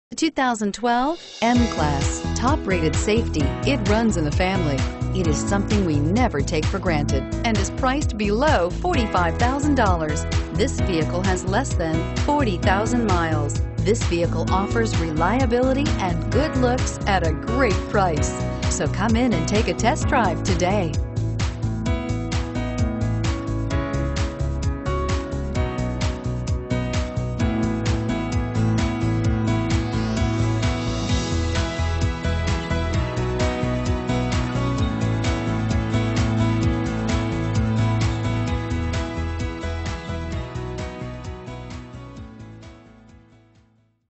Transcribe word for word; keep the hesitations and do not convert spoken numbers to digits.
two thousand twelve M-Class. Top-rated safety, it runs in the family. It is something we never take for granted and is priced below forty-five thousand dollars. This vehicle has less than forty thousand miles. This vehicle offers reliability and good looks at a great price. So come in and take a test drive today.